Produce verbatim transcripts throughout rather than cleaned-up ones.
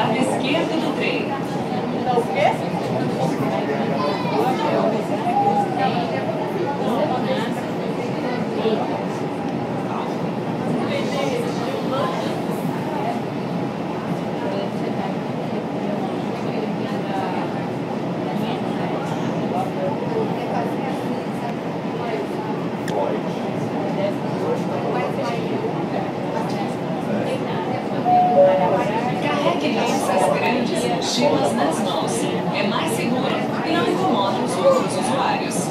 lado esquerdo do trem. O quê? Carregue essas grandes mochilas nas mãos. É mais seguro e não incomoda os outros usuários.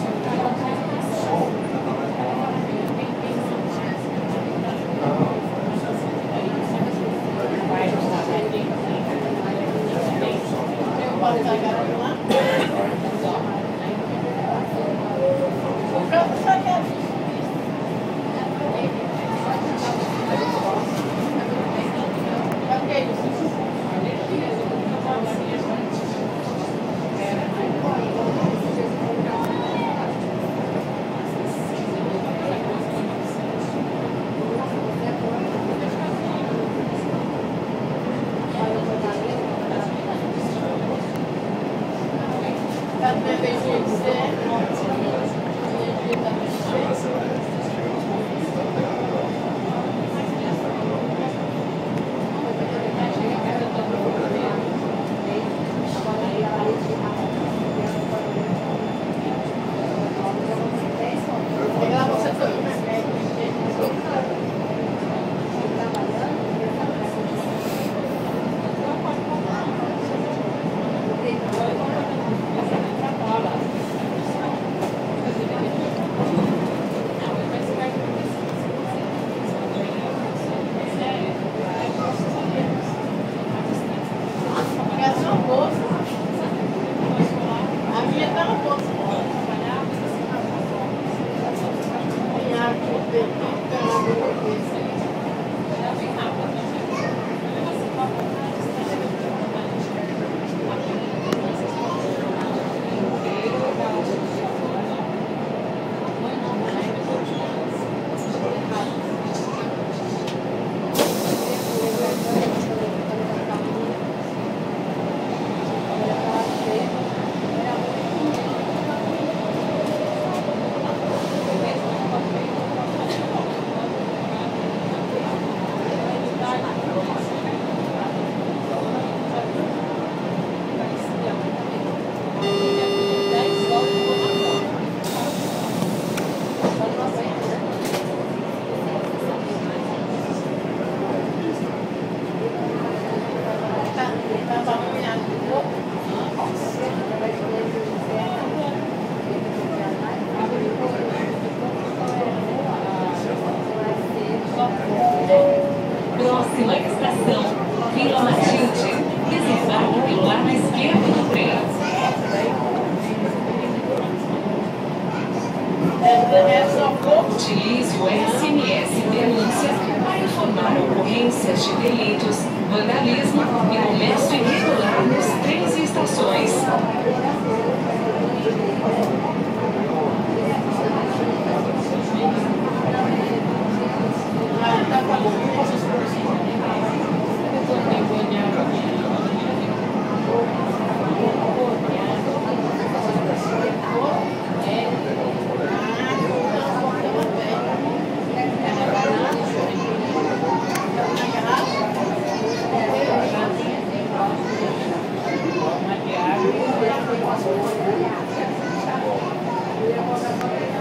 Pode carregar lá? O carro só quer. Próxima estação, Vila Matilde. Desembarque pelo lado esquerdo do trem. Utilize o S M S Denúncia para informar ocorrências de delitos, vandalismo e comércio irregular nos trens e estações. Thank you.